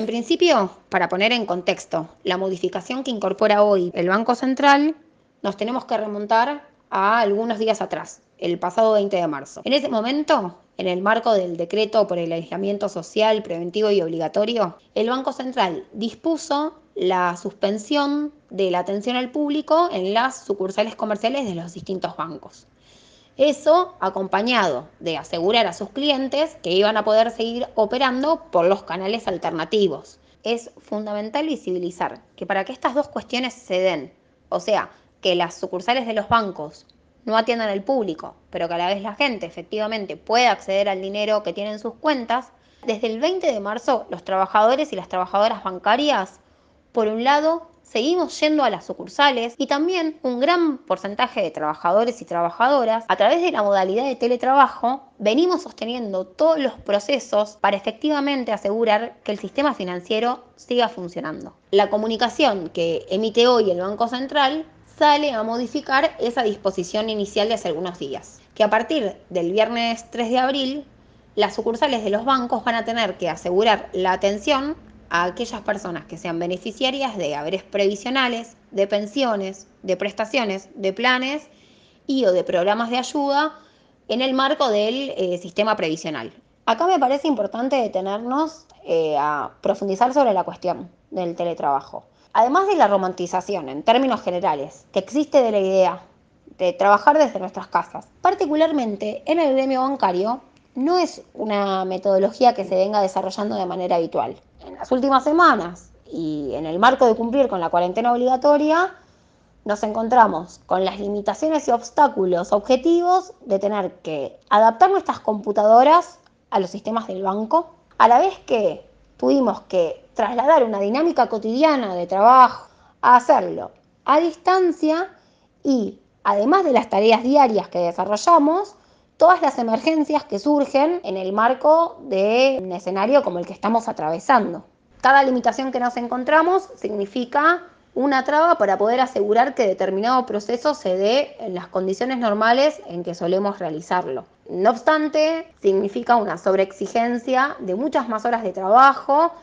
En principio, para poner en contexto, la modificación que incorpora hoy el Banco Central, nos tenemos que remontar a algunos días atrás, el pasado 20 de marzo. En ese momento, en el marco del decreto por el aislamiento social preventivo y obligatorio, el Banco Central dispuso la suspensión de la atención al público en las sucursales comerciales de los distintos bancos. Eso acompañado de asegurar a sus clientes que iban a poder seguir operando por los canales alternativos. Es fundamental visibilizar que para que estas dos cuestiones se den, o sea, que las sucursales de los bancos no atiendan al público, pero que a la vez la gente efectivamente pueda acceder al dinero que tiene en sus cuentas, desde el 20 de marzo los trabajadores y las trabajadoras bancarias, por un lado, seguimos yendo a las sucursales y también un gran porcentaje de trabajadores y trabajadoras, a través de la modalidad de teletrabajo, venimos sosteniendo todos los procesos para efectivamente asegurar que el sistema financiero siga funcionando. La comunicación que emite hoy el Banco Central sale a modificar esa disposición inicial de hace algunos días, que a partir del viernes 3 de abril, las sucursales de los bancos van a tener que asegurar la atención a aquellas personas que sean beneficiarias de haberes previsionales, de pensiones, de prestaciones, de planes y o de programas de ayuda en el marco del sistema previsional. Acá me parece importante detenernos a profundizar sobre la cuestión del teletrabajo. Además de la romantización, en términos generales, que existe de la idea de trabajar desde nuestras casas, particularmente en el gremio bancario, no es una metodología que se venga desarrollando de manera habitual. En las últimas semanas y en el marco de cumplir con la cuarentena obligatoria, nos encontramos con las limitaciones y obstáculos objetivos de tener que adaptar nuestras computadoras a los sistemas del banco, a la vez que tuvimos que trasladar una dinámica cotidiana de trabajo a hacerlo a distancia y, además de las tareas diarias que desarrollamos, todas las emergencias que surgen en el marco de un escenario como el que estamos atravesando. Cada limitación que nos encontramos significa una traba para poder asegurar que determinado proceso se dé en las condiciones normales en que solemos realizarlo. No obstante, significa una sobreexigencia de muchas más horas de trabajo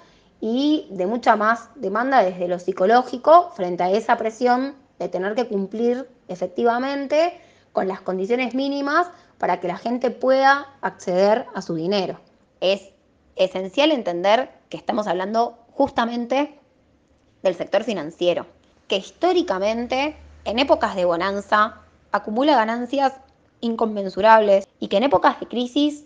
y de mucha más demanda desde lo psicológico frente a esa presión de tener que cumplir efectivamente con las condiciones mínimas para que la gente pueda acceder a su dinero. Es esencial entender que estamos hablando justamente del sector financiero, que históricamente, en épocas de bonanza, acumula ganancias inconmensurables y que en épocas de crisis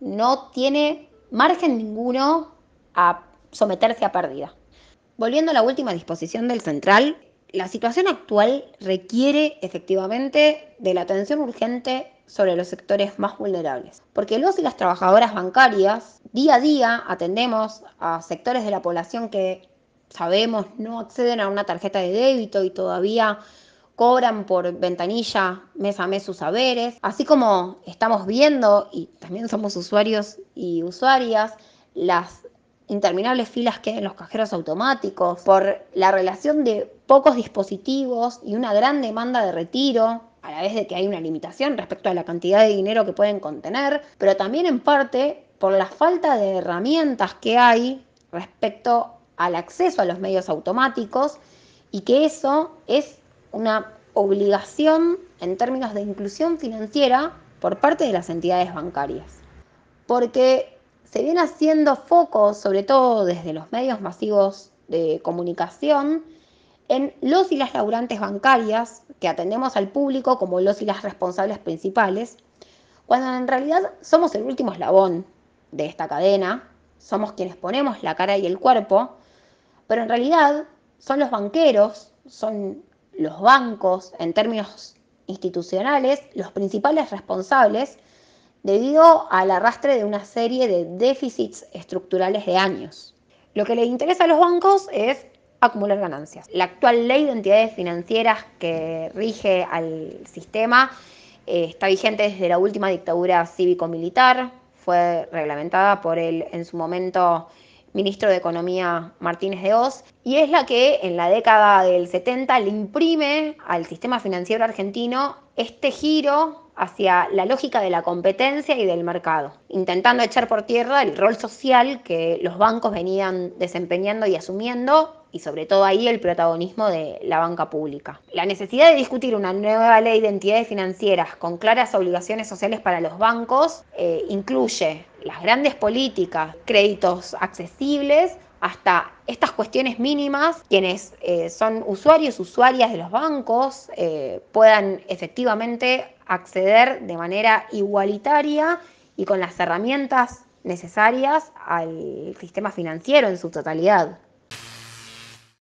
no tiene margen ninguno a someterse a pérdida. Volviendo a la última disposición del central, la situación actual requiere efectivamente de la atención urgente sobre los sectores más vulnerables, porque los y las trabajadoras bancarias día a día atendemos a sectores de la población que sabemos no acceden a una tarjeta de débito y todavía cobran por ventanilla mes a mes sus haberes, así como estamos viendo, y también somos usuarios y usuarias, las interminables filas que hay en los cajeros automáticos, por la relación de pocos dispositivos y una gran demanda de retiro, a la vez de que hay una limitación respecto a la cantidad de dinero que pueden contener, pero también en parte por la falta de herramientas que hay respecto al acceso a los medios automáticos y que eso es una obligación en términos de inclusión financiera por parte de las entidades bancarias. Porque se viene haciendo foco, sobre todo desde los medios masivos de comunicación, en los y las laburantes bancarias que atendemos al público como los y las responsables principales, cuando en realidad somos el último eslabón de esta cadena, somos quienes ponemos la cara y el cuerpo, pero en realidad son los banqueros, son los bancos en términos institucionales, los principales responsables debido al arrastre de una serie de déficits estructurales de años. Lo que les interesa a los bancos es acumular ganancias. La actual ley de entidades financieras que rige al sistema está vigente desde la última dictadura cívico-militar, fue reglamentada por el, en su momento, ministro de Economía Martínez de Hoz, y es la que en la década del 70 le imprime al sistema financiero argentino este giro hacia la lógica de la competencia y del mercado, intentando echar por tierra el rol social que los bancos venían desempeñando y asumiendo, y sobre todo ahí el protagonismo de la banca pública. La necesidad de discutir una nueva ley de entidades financieras con claras obligaciones sociales para los bancos incluye las grandes políticas, créditos accesibles, hasta estas cuestiones mínimas, quienes son usuarios, usuarias de los bancos, puedan efectivamente acceder de manera igualitaria y con las herramientas necesarias al sistema financiero en su totalidad.